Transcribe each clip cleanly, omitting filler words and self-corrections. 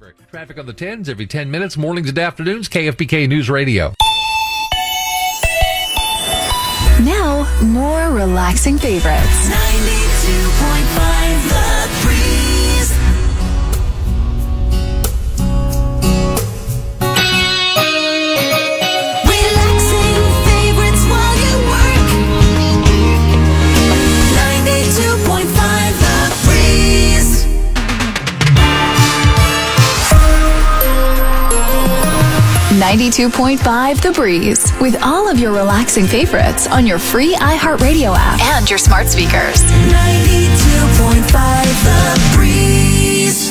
Traffic on the 10s every 10 minutes, mornings and afternoons, KFBK News Radio. Now, more relaxing favorites. 92.5 The Breeze. Relaxing favorites while you work. 92.5 The Breeze. 92.5 The Breeze, with all of your relaxing favorites on your free iHeartRadio app and your smart speakers. 92.5 The Breeze.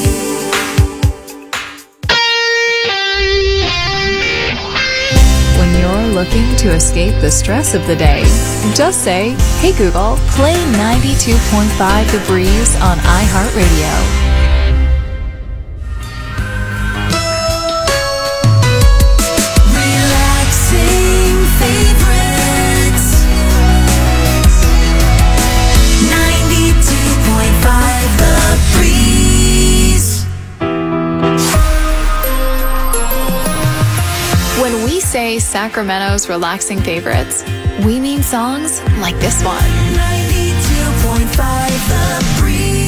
When you're looking to escape the stress of the day, just say, "Hey Google, play 92.5 The Breeze on iHeartRadio." Relaxing favorites. 92.5 The Breeze. When we say Sacramento's relaxing favorites, we mean songs like this one. 92.5 The Breeze.